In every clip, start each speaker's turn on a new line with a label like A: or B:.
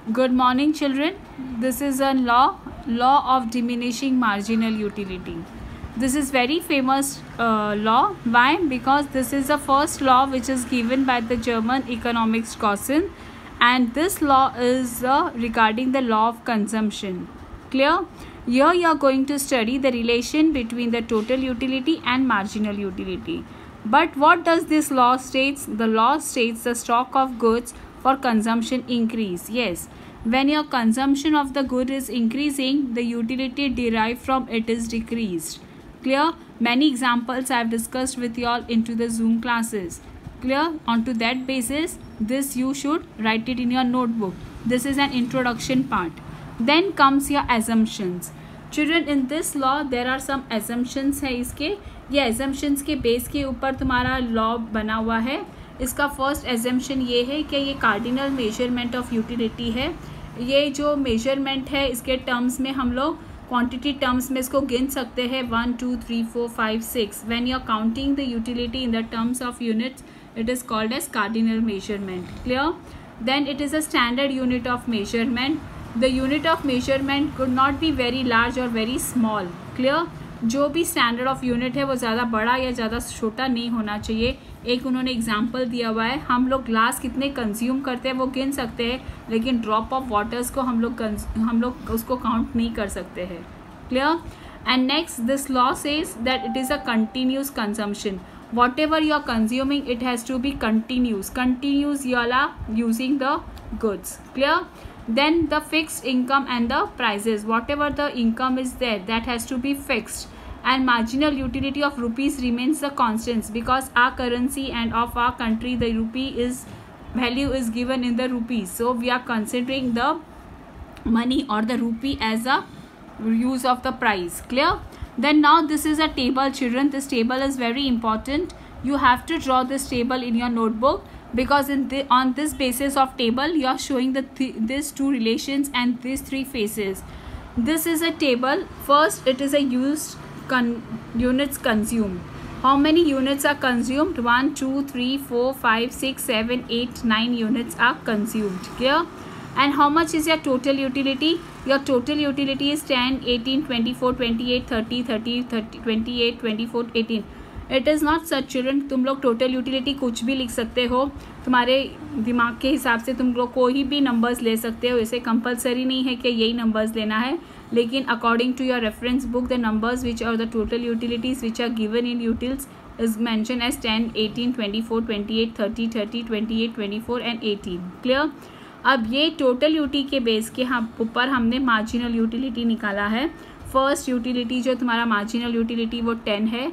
A: Good morning, children. This is a law of diminishing marginal utility. This is very famous law. Why? Because this is the first law which is given by the German economics Gaussen, and this law is regarding the law of consumption. Clear? Here you are going to study the relation between the total utility and marginal utility. But what does this law states? The law states the stock of goods for consumption increase. Yes, when your consumption of the good is increasing, the utility derived from it is decreased. Clear? Many examples I have discussed with you all into the Zoom classes. Clear? Onto that basis, this you should write it in your notebook. This is an introduction part. Then comes your assumptions. Children, in this law there are some assumptions है इसके. ये assumptions के base के ऊपर तुम्हारा law बना हुआ है. इसका फर्स्ट assumption ये है कि ये कार्डिनल मेजरमेंट ऑफ यूटिलिटी है. ये जो मेजरमेंट है इसके टर्म्स में हम लोग क्वांटिटी टर्म्स में इसको गिन सकते हैं 1 2 3 4 5 6. When you are counting the utility in the terms of units it is called as cardinal measurement. Clear? Then it is a standard unit of measurement. The unit of measurement could not be very large or very small. Clear? जो भी standard of unit है वो ज़्यादा बड़ा या ज़्यादा छोटा नहीं होना चाहिए. एक उन्होंने एग्जांपल दिया हुआ है, हम लोग ग्लास कितने कंज्यूम करते हैं वो गिन सकते हैं, लेकिन ड्रॉप ऑफ वाटर्स को हम लोग उसको काउंट नहीं कर सकते हैं. Clear? And next this law says that it is a continuous consumption. Whatever you are consuming, it has to be continuous you are using the goods. Clear? Then the fixed income and the prices, whatever the income is there, that has to be fixed, and marginal utility of rupees remains the constants, because our currency and of our country the rupee is value is given in the rupees, so we are considering the money or the rupee as a use of the price. Clear? Then now this is a table, children. This table is very important. You have to draw this table in your notebook, because on this basis of table you are showing these two relations and these three phases. This is a table. First it is a used units consumed. How many units are consumed? 1 2 3 4 5 6 7 8 9 units are consumed. Clear? And how much is your total utility? Your total utility is 10, 18, 24, 28, 30, 30, 28, 24, 18. It is not such, children. तुम लोग total utility कुछ भी लिख सकते हो, तुम्हारे दिमाग के हिसाब से तुम लोग कोई भी numbers ले सकते हो. इसे compulsory नहीं है कि यही numbers लेना है, लेकिन according to your reference book the numbers which are the total utilities which are given in utils is mentioned as 10, 18, 24, 28, 30, 30, 28, 24 and 18. Clear? अब ये टोटल यूटी के बेस के ऊपर हमने मार्जिनल यूटिलिटी निकाला है. फर्स्ट यूटिलिटी जो तुम्हारा मार्जिनल यूटिलिटी वो 10 है.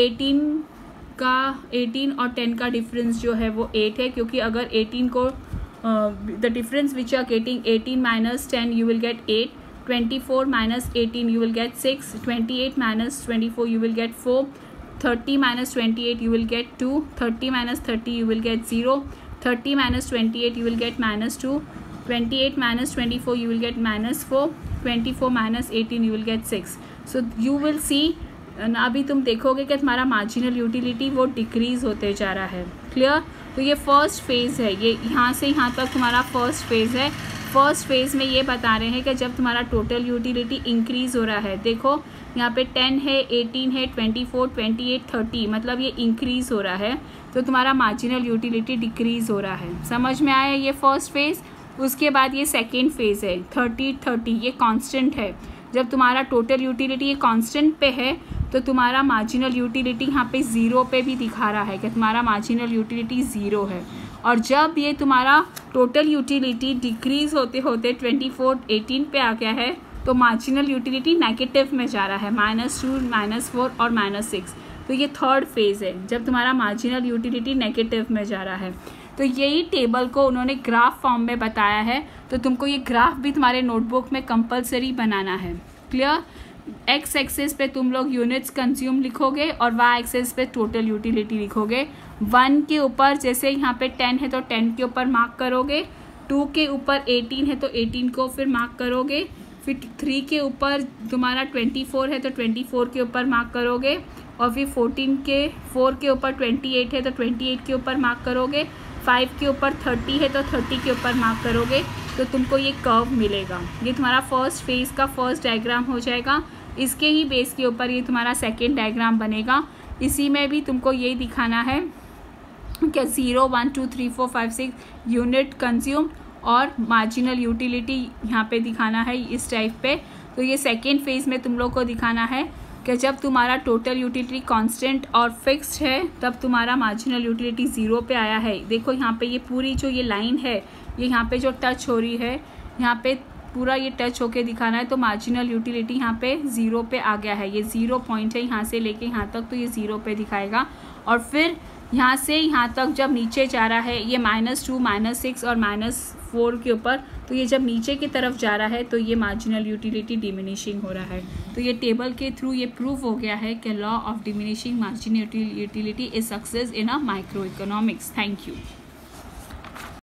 A: 18 और 10 का डिफरेंस जो है वो 8 है, क्योंकि अगर 18 को the difference which are getting 18 minus 10 you will get 8, 24 minus 18 you will get 6, 28 minus 24 you will get 4, 30 minus 28 you will get 2, 30 minus 30 you will get 0, 30 minus 28 you will get minus 2, 28 minus 24 you will get minus 4, 24 minus 18 you will get 6. So you will see, अभी तुम देखोगे कि तुम्हारा marginal utility वो decrease होते जा रहा है. क्लियर? तो ये फर्स्ट फेज़ है, ये यहाँ से यहाँ तक तुम्हारा फर्स्ट फेज़ है. फर्स्ट फेज़ में ये बता रहे हैं कि जब तुम्हारा टोटल यूटिलिटी इंक्रीज़ हो रहा है, देखो यहाँ पे 10 है, 18 है, 24, 28, 30, मतलब ये इंक्रीज़ हो रहा है, तो तुम्हारा मार्जिनल यूटिलिटी डिक्रीज़ हो रहा है. समझ में आया? ये फर्स्ट फेज़. उसके बाद ये सेकेंड फेज़ है 30, ये कांस्टेंट है. जब तुम्हारा टोटल यूटिलिटी ये कांस्टेंट पे है तो तुम्हारा मार्जिनल यूटिलिटी यहाँ पे 0 पे भी दिखा रहा है कि तुम्हारा मार्जिनल यूटिलिटी 0 है. और जब ये तुम्हारा टोटल यूटिलिटी डिक्रीज़ होते होते 24, 18 पे आ गया है तो मार्जिनल यूटिलिटी नेगेटिव में जा रहा है, -2, -4 और -6. तो ये थर्ड फेज़ है जब तुम्हारा मार्जिनल यूटिलिटी नेगेटिव में जा रहा है. तो यही टेबल को उन्होंने ग्राफ फॉर्म में बताया है, तो तुमको ये ग्राफ भी तुम्हारे नोटबुक में कंपलसरी बनाना है. क्लियर? एक्स एक्सेस पे तुम लोग यूनिट्स कंज्यूम लिखोगे और वाई एक्सेस पे टोटल यूटिलिटी लिखोगे. 1 के ऊपर जैसे यहाँ पे 10 है तो 10 के ऊपर मार्क करोगे, 2 के ऊपर 18 है तो 18 को फिर मार्क करोगे, फिर 3 के ऊपर तुम्हारा 24 है तो 24 के ऊपर मार्क करोगे, और फिर 4 के ऊपर 28 है तो 28 के ऊपर मार्क करोगे, 5 के ऊपर 30 है तो 30 के ऊपर मार्क करोगे, तो तुमको ये कर्व मिलेगा। ये तुम्हारा फर्स्ट फेज का फर्स्ट डायग्राम हो जाएगा। इसके ही बेस के ऊपर ये तुम्हारा सेकेंड डायग्राम बनेगा। इसी में भी तुमको ये दिखाना है कि 0, 1, 2, 3, 4, 5, 6 यूनिट कंज्यूम और मार्जिनल यूटिलिटी यहाँ पे दिखाना है इस टाइप पे। तो ये सेकेंड फेज में तुम लोग को दिखाना है कि जब तुम्हारा टोटल यूटिलिटी कांस्टेंट और फिक्स्ड है तब तुम्हारा मार्जिनल यूटिलिटी 0 पे आया है। देखो यहाँ पे ये पूरी जो ये लाइन है ये यहाँ पे जो टच हो रही है यहाँ पे पूरा ये टच होके दिखाना है। तो मार्जिनल यूटिलिटी यहाँ पे 0 पे आ गया है। ये 0 पॉइंट है यहाँ से लेके यहाँ तक, तो ये 0 पे दिखाएगा। और फिर यहाँ से यहाँ तक जब नीचे जा रहा है ये -2, -6 और -4 के ऊपर, तो ये जब नीचे की तरफ जा रहा है तो ये मार्जिनल यूटिलिटी डिमिनिशिंग हो रहा है। तो ये टेबल के थ्रू ये प्रूव हो गया है कि law of diminishing marginal utility is success in a microeconomics. Thank you.